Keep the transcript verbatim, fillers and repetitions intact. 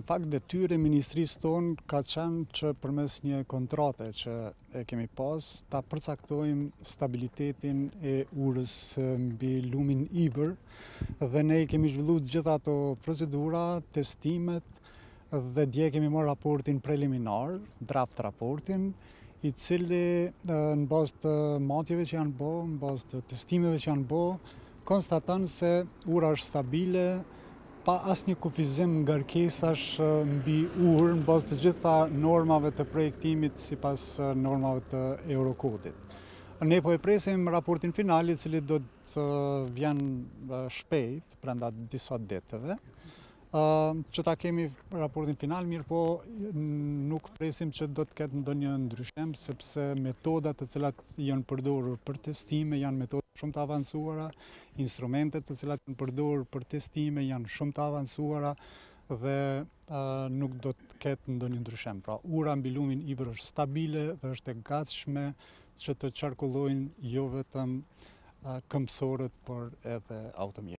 fakt detyre e ministrisë tonë ka qenë që përmes një kontrate që e kemi pas, ta përcaktojmë stabilitetin e urës mbi lumin Ibër dhe ne kemi zhvilluar gjitha ato procedura, testimet dhe dje kemi marrë raportin preliminar, draft raportin, i cili në bazë të matjeve që janë bo, në bazë të testimeve që janë bo, konstaton se ura është stabile, pa asnjë kufizim ngarkesash mbi urë në bazë të gjitha normave të projektimit sipas normave të Eurokodit. Ne po e presim raportin final i cili do të vjen shpejt, brenda disa ditëve, që ta kemi raportin final, mirë po nuk presim që do të ketë ndonjë ndryshim, sepse metodat të cilat janë përdorur për testime janë metoda shumë të avancuara, instrumentet të cilat janë përdorur për testime janë shumë të avancuara dhe uh, nuk do të ketë ndonjë ndryshim. Pra, ura mbi lumin Ibër është stabile dhe është e gatshme që të qarkullojnë jo vetëm uh, këmbësorët, por edhe automjetët.